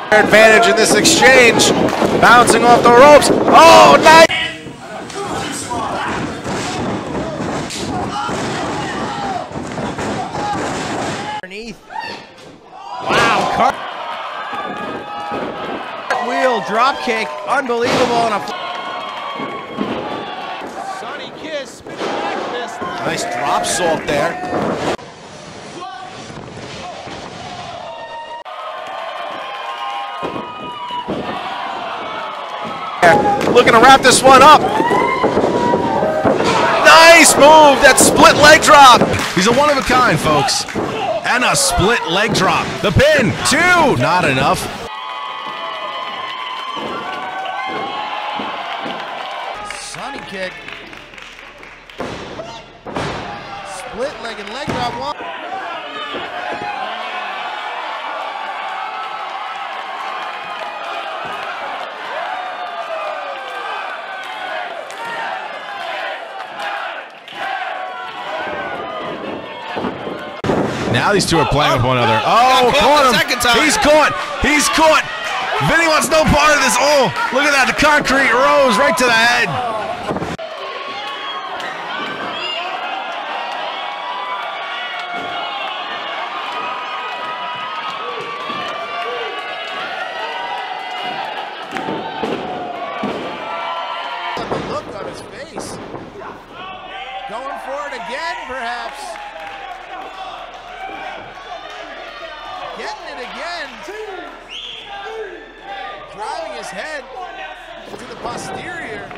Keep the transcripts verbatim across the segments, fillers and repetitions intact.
Advantage in this exchange. Bouncing off the ropes. Oh, nice! Underneath. Wow, car wheel drop kick, unbelievable on a Sonny Kiss spinning back fist. Nice drop salt there. Looking to wrap this one up. Nice move, that split leg drop. He's a one of a kind, folks. And a split leg drop. The pin, two, not enough. Sonny kick. Split leg and leg drop one. Now these two are playing with one another. Oh, caught him. He's caught. He's caught. Vinny wants no part of this. Oh, look at that. The concrete rose right to the head. The look on his face. Going for it again, perhaps. Getting it again. Driving his head to the posterior.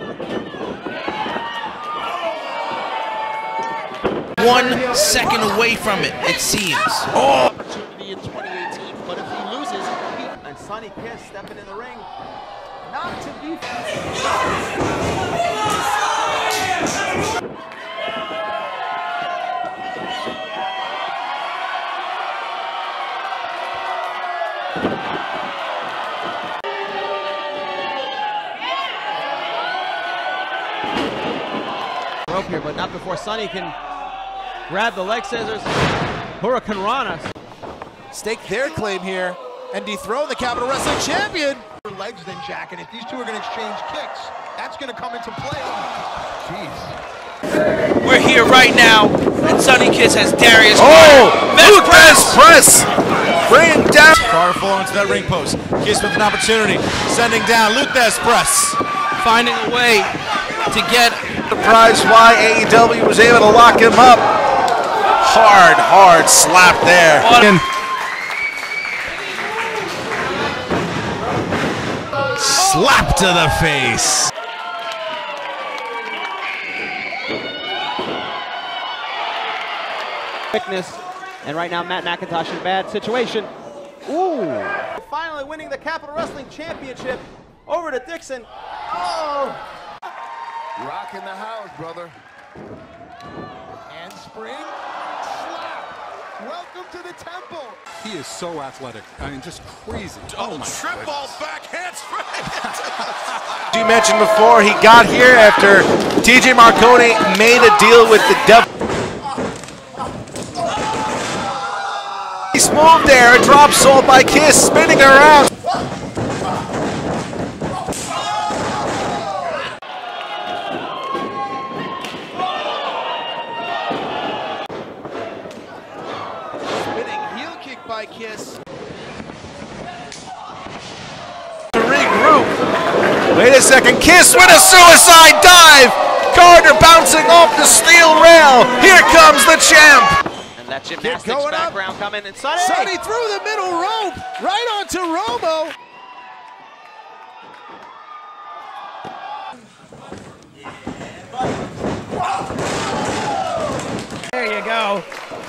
One second away from it, it seems. Oh! Opportunity in twenty eighteen, but if he loses, he... and Sonny Kiss stepping in the ring, not to be. Rope here, but not before Sonny can grab the leg scissors. Hurricane Rana. Stake their claim here and dethrone the Capital Wrestling Champion. Legs than Jack, and if these two are going to exchange kicks, that's going to come into play. Jeez. We're here right now, and Sonny Kiss has Darius. Oh! Best press! Press! Bring down. Carter full onto that ring post. Kiss with an opportunity. Sending down Luthez press. Finding a way to get. Surprised why A E W was able to lock him up. Hard, hard slap there. Slap to the face. Quickness, and right now Matt McIntosh in a bad situation. Ooh! Finally winning the Capital Wrestling Championship over to Dixon. Oh! Rock in the house, brother. Handspring. Slap. Welcome to the temple. He is so athletic. I mean, just crazy. Oh, oh triple back handspring. You mentioned before, he got here after T J Marconi made a deal with the devil. He's moved there, a drop salt by Kiss, spinning around. By Kiss. To regroup. Wait a second. Kiss with a suicide dive. Carter bouncing off the steel rail. Here comes the champ. And that gymnastics background coming. And Sonny. Sonny through the middle rope. Right onto Romo. There you go.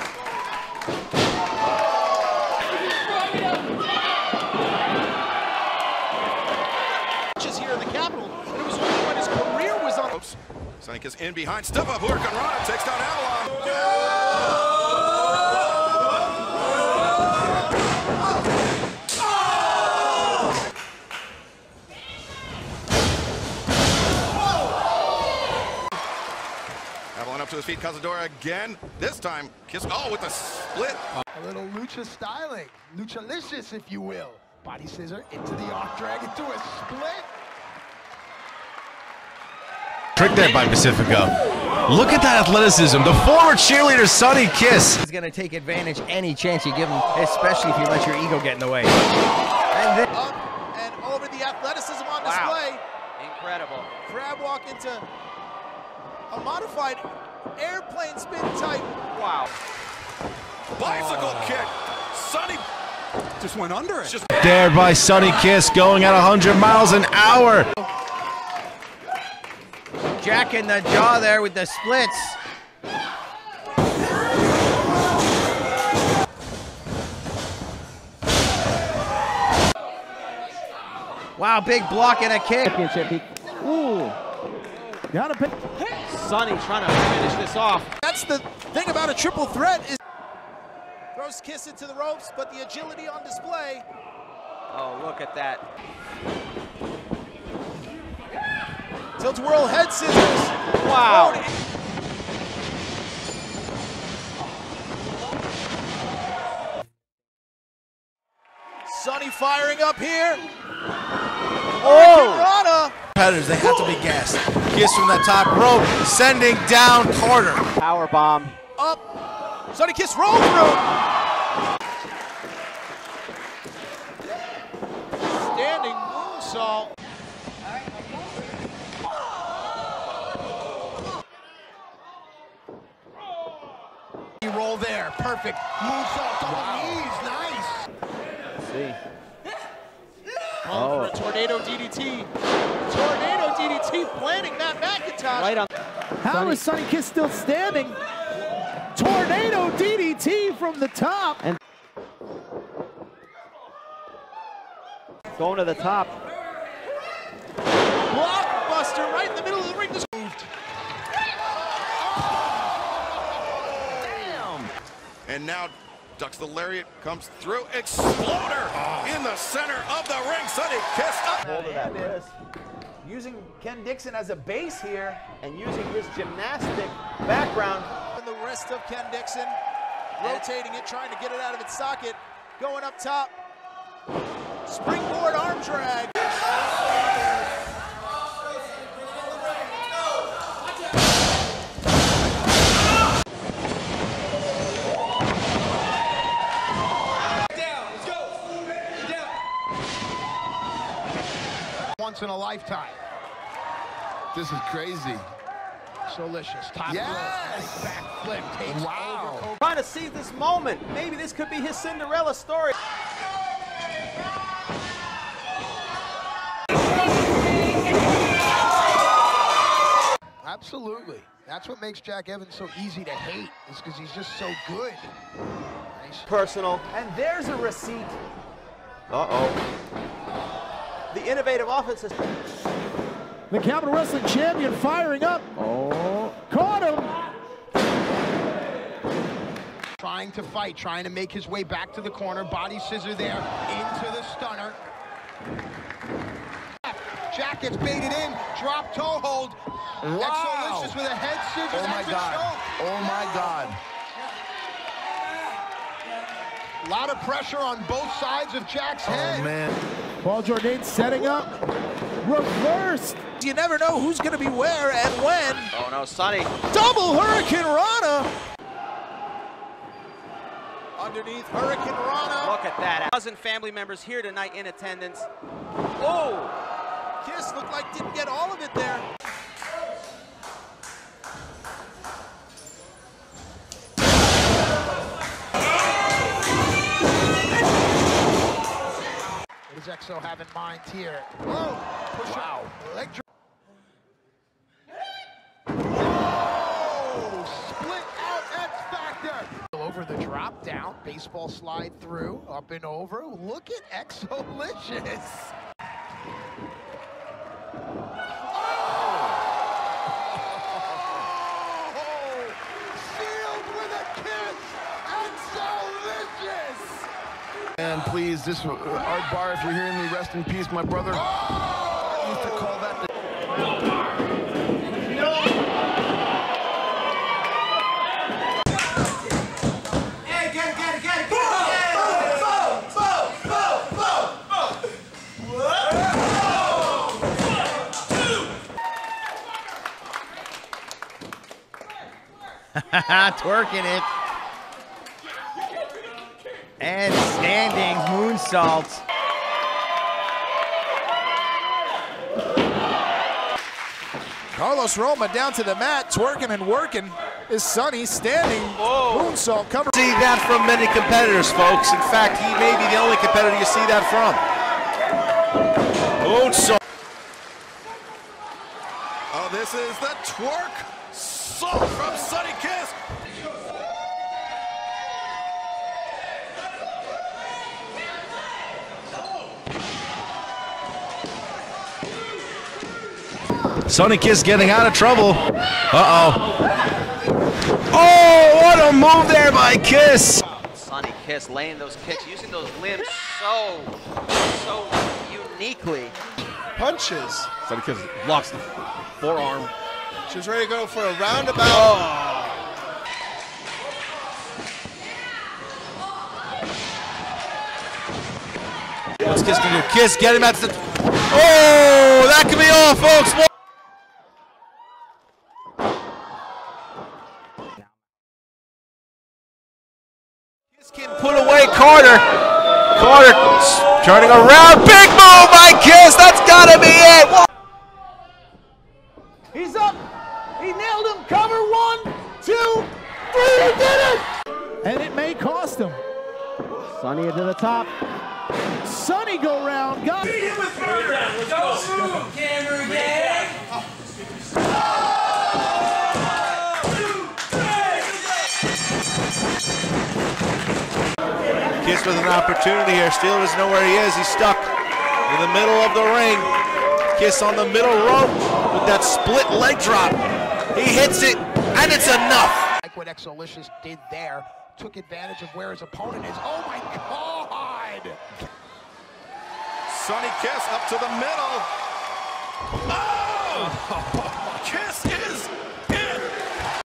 Here in the Capitol, and it was only when his career was on. Sonny Kiss in behind, step up, Hurricane Rana takes down Avalon. Avalon up to his feet, Cazadora again. This time, Kiss, oh, with a split. A little lucha styling, luchalicious, if you will. Body scissor into the arc drag, into a split. Trick there by Pacifico. Look at that athleticism. The former cheerleader, Sonny Kiss. He's going to take advantage any chance you give him, especially if you let your ego get in the way. And then Up and over the athleticism on Wow. display. Incredible. Crab walk into a modified airplane spin type. Wow. Bicycle kick. Sonny Just went under it. just There by Sonny Kiss, going at one hundred miles an hour. Jack in the jaw there with the splits. Wow, big block and a kick. Ooh. Gotta pick. Sonny trying to finish this off. That's the thing about a triple threat is throws Kiss into the ropes, but the agility on display. Oh, look at that. Tilt whirl head scissors. Wow. Sonny firing up here. Oh! Rana. competitors, they have to be gassed. Kiss from that top rope, sending down Carter. Power bomb. Up. Sonny Kiss roll through. Standing moonsault. Roll there, perfect. Moonsault, double knees, nice. Let's see. Oh. For a tornado D D T. Tornado D D T planting Matt McIntosh. Right on. How is Sonny Kiss still standing? Tornado D D T from the top. And going to the top. Blockbuster right in the middle of the ring. Just moved. And now ducks the lariat, comes through, exploder in the center of the ring. Sonny Kiss up. Hold of that, Chris. Using Ken Dixon as a base here and using his gymnastic background. And the rest of Ken Dixon rotating it, trying to get it out of its socket. Going up top. Springboard arm drag. Once in a lifetime. This is crazy. Solicious. Top Yes! rope. Back flip. Takes Wow. over. Trying to seize this moment. Maybe this could be his Cinderella story. Absolutely. That's what makes Jack Evans so easy to hate, is because he's just so good. Nice. Personal. And there's a receipt. Uh-oh. The innovative offense is... The Capital Wrestling Champion firing up. Oh, caught him. Trying to fight, trying to make his way back to the corner. Body scissor there into the stunner. Jack gets baited in. Drop toe hold. Wow. Exolicious with a head scissor. Oh my That's a God. choke. Oh my God. A lot of pressure on both sides of Jack's head. Oh man. Paul Jourdain setting up. Reversed. You never know who's going to be where and when. Oh no, Sonny. Double Hurricane Rana. Underneath Hurricane Rana. Look at that. Thousand family members here tonight in attendance. Oh! Kiss looked like didn't get all of it there. What does Exo have in mind here? Whoa! Push wow. Leg drop. Oh! Split out X Factor. Over the drop down, baseball slide through, up and over. Look at Exolicious. And please, this Art Barr, if you're hearing me, rest in peace, my brother. I used to call that the Twerking it. And standing moonsault. Carlos Roma down to the mat, twerking and working. Is Sonny standing moonsault cover. See that from many competitors, folks. In fact, he may be the only competitor you see that from. Moonsault. Oh, this is the twerk salt from Sonny Kiss. Sonny Kiss getting out of trouble. Uh-oh. Oh, what a move there by Kiss. Sonny Kiss laying those kicks, using those limbs so, so uniquely. Punches. Sonny Kiss locks the forearm. She's ready to go for a roundabout. Oh. What's Kiss gonna do? Kiss, get him at the. Oh, that could be all, folks. Kiss can put away Carter. Carter turning around. Big move by Kiss. That's gotta be it. Whoa. He's up. He nailed him. Cover one, two, three. He did it. And it may cost him. Sonny to the top. Sonny go round. Got it. Let's go. Camera gang. Kiss with an opportunity here. Steele doesn't know where he is. He's stuck in the middle of the ring. Kiss on the middle rope with that split leg drop. He hits it, and it's enough. Like what Exolicious did there, took advantage of where his opponent is. Oh my God! Sonny Kiss up to the middle. Oh! Kiss